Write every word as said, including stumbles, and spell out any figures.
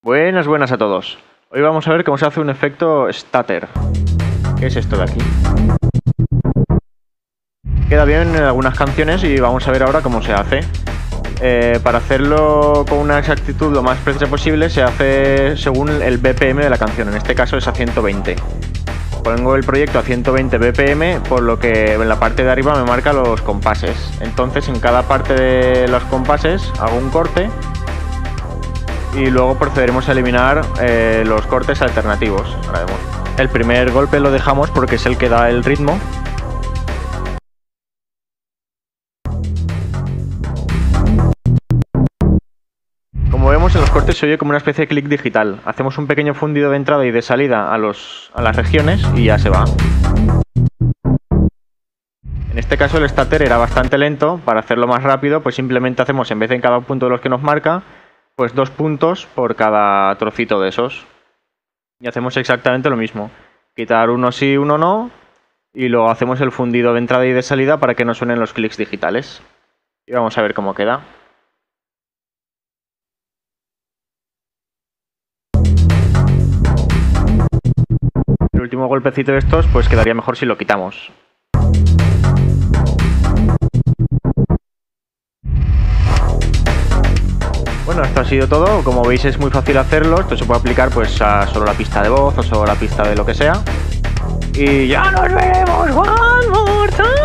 Buenas, buenas a todos. Hoy vamos a ver cómo se hace un efecto stutter. ¿Qué es esto de aquí? Queda bien en algunas canciones y vamos a ver ahora cómo se hace. Eh, para hacerlo con una exactitud lo más precisa posible se hace según el B P M de la canción, en este caso es a ciento veinte. Pongo el proyecto a ciento veinte B P M, por lo que en la parte de arriba me marca los compases. Entonces en cada parte de los compases hago un corte y luego procederemos a eliminar eh, los cortes alternativos. Ahora vemos. El primer golpe lo dejamos porque es el que da el ritmo. Como vemos, en los cortes se oye como una especie de clic digital. Hacemos un pequeño fundido de entrada y de salida a, los, a las regiones y ya se va. En este caso el stutter era bastante lento. Para hacerlo más rápido, pues simplemente hacemos, en vez de en cada punto de los que nos marca, pues dos puntos por cada trocito de esos. Y hacemos exactamente lo mismo. Quitar uno sí, uno no. Y luego hacemos el fundido de entrada y de salida para que no suenen los clics digitales. Y vamos a ver cómo queda. El último golpecito de estos pues quedaría mejor si lo quitamos. Bueno, esto ha sido todo. Como veis es muy fácil hacerlo. Esto se puede aplicar pues a solo la pista de voz o solo la pista de lo que sea. Y ya nos veremos one more time.